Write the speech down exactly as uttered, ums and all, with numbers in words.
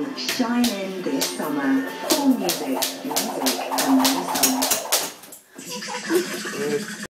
on Shine In this summer. All music, music, and more summer.